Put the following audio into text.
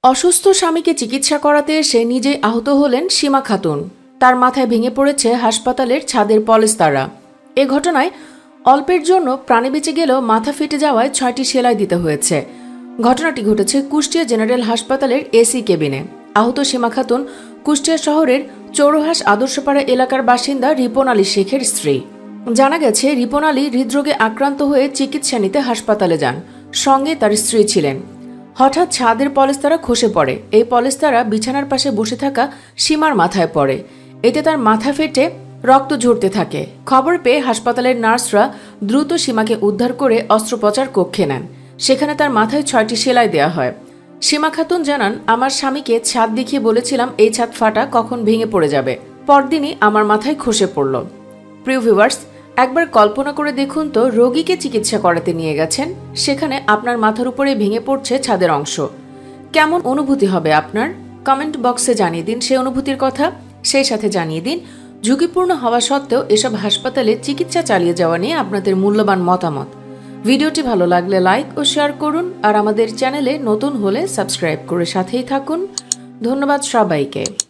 অসুস্থ স্বামীকে চিকিৎসা করাতে এসে নিজেই আহত হলেন সীমা খাতুন। তার মাথায় ভেঙে পড়েছে হাসপাতালের ছাদের পলেস্তারা। এ ঘটনায় অল্পের জন্য প্রাণে বেঁচে গেলেও মাথা ফেটে যাওয়ায় 6টি সেলাই দিতে হয়েছে। ঘটনাটি ঘটেছে কুষ্টিয়া জেনারেল হাসপাতালের এসি কেবিনে। আহত সীমা খাতুন কুষ্টিয়া শহরের চৌরহাস আদর্শপাড়া এলাকার বাসিন্দা রিপন আলী শেখের স্ত্রী। জানা গেছে, রিপন আলী হৃদরোগে আক্রান্ত হয়ে চিকিৎসা নিতে হাসপাতালে যান। সঙ্গে তার স্ত্রী ছিলেন। হঠাৎ ছাদের পলেস্তারা খসে পড়ে। এই পলেস্তারা বিছানার পাশে বসে থাকা সীমার মাথায় পড়ে। এতে তার মাথা ফেটে রক্ত ঝরতে থাকে। খবর পেয়ে হাসপাতালের নার্সরা দ্রুত সীমাকে উদ্ধার করে অস্ত্রোপচার কক্ষে নেন। সেখানে তার মাথায় 6টি সেলাই দেওয়া হয়। সীমা খাতুন জানান, আমার স্বামীকে ছাদ দেখিয়ে বলেছিলাম এই ছাদ ফাটা, কখন ভেঙে পড়ে যাবে। পরদিনই আমার মাথায় খসে পড়ল। প্রিয় ভিউয়ার্স, একবার কল্পনা করে দেখুন তো, রোগীকে চিকিৎসা করাতে নিয়ে গেছেন, সেখানে আপনার মাথার উপরে ভেঙে পড়ছে ছাদের অংশ। কেমন অনুভূতি হবে আপনার? কমেন্ট বক্সে জানিয়ে দিন সেই অনুভূতির কথা। সেই সাথে জানিয়ে দিন ঝুঁকিপূর্ণ হওয়া সত্ত্বেও এসব হাসপাতালে চিকিৎসা চালিয়ে যাওয়া নিয়ে আপনাদের মূল্যবান মতামত। ভিডিওটি ভালো লাগলে লাইক ও শেয়ার করুন, আর আমাদের চ্যানেলে নতুন হলে সাবস্ক্রাইব করে সাথেই থাকুন। ধন্যবাদ সবাইকে।